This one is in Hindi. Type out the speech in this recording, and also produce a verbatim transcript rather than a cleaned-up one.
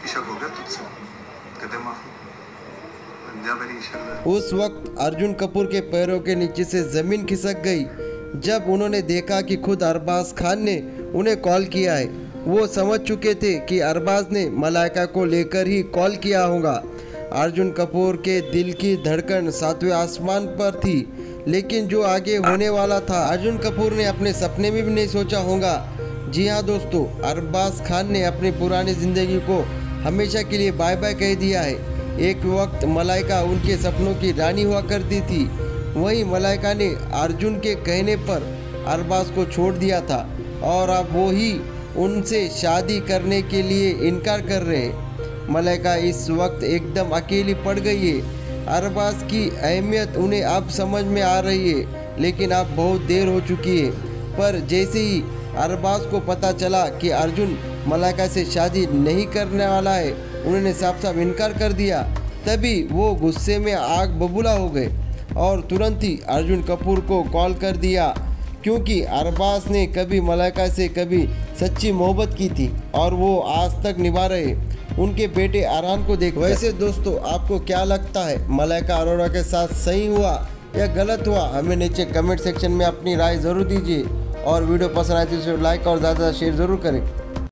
शक हो गया तुझसे, कहते माफी। जा मेरी शर्त। उस वक्त अर्जुन कपूर के पैरों के नीचे से ज़मीन खिसक गई जब उन्होंने देखा कि खुद अरबाज खान ने उन्हें कॉल किया है। वो समझ चुके थे कि अरबाज ने मलाइका को लेकर ही कॉल किया होगा। अर्जुन कपूर के दिल की धड़कन सातवें आसमान पर थी, लेकिन जो आगे होने वाला था अर्जुन कपूर ने अपने सपने में भी नहीं सोचा होगा। जी हाँ दोस्तों, अरबाज खान ने अपनी पुरानी ज़िंदगी को हमेशा के लिए बाय बाय कह दिया है। एक वक्त मलाइका उनके सपनों की रानी हुआ करती थी, वहीं मलाइका ने अर्जुन के कहने पर अरबाज को छोड़ दिया था और अब वो ही उनसे शादी करने के लिए इनकार कर रहे हैं। मलाइका इस वक्त एकदम अकेली पड़ गई है। अरबाज की अहमियत उन्हें अब समझ में आ रही है, लेकिन अब बहुत देर हो चुकी है। पर जैसे ही अरबाज को पता चला कि अर्जुन मलाइका से शादी नहीं करने वाला है, उन्होंने साफ साफ इनकार कर दिया, तभी वो गुस्से में आग बबूला हो गए और तुरंत ही अर्जुन कपूर को कॉल कर दिया, क्योंकि अरबाज ने कभी मलाइका से कभी सच्ची मोहब्बत की थी और वो आज तक निभा रहे उनके बेटे अरहान को देख। वैसे दोस्तों, आपको क्या लगता है, मलाइका अरोड़ा के साथ सही हुआ या गलत हुआ? हमें नीचे कमेंट सेक्शन में अपनी राय ज़रूर दीजिए और वीडियो पसंद आए तो इसे लाइक और ज़्यादा शेयर ज़रूर करें।